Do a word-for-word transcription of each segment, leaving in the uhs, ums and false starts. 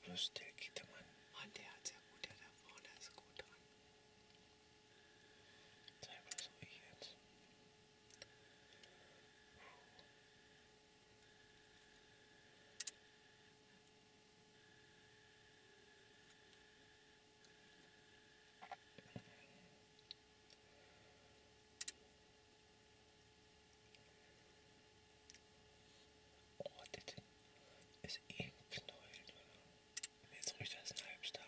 bloß der Gittermann. Mann, der hat sehr gut, der da vorne ist gut dran. Sei bloß ruhig jetzt. Oh, das ist eh ein Knäuel, oder? Jetzt ruhig das ein Halbstark.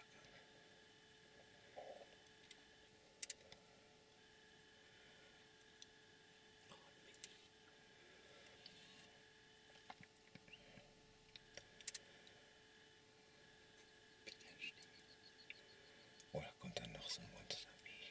Oder kommt dann noch so ein Monster wie?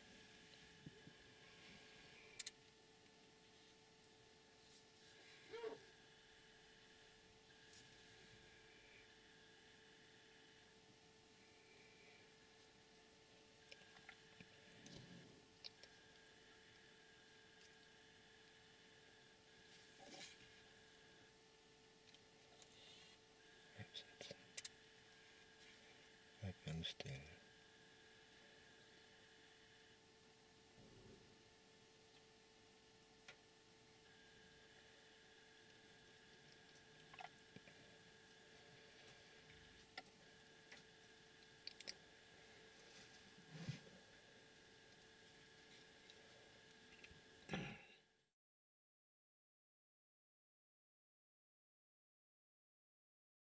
Jetzt. Bleib ganz still.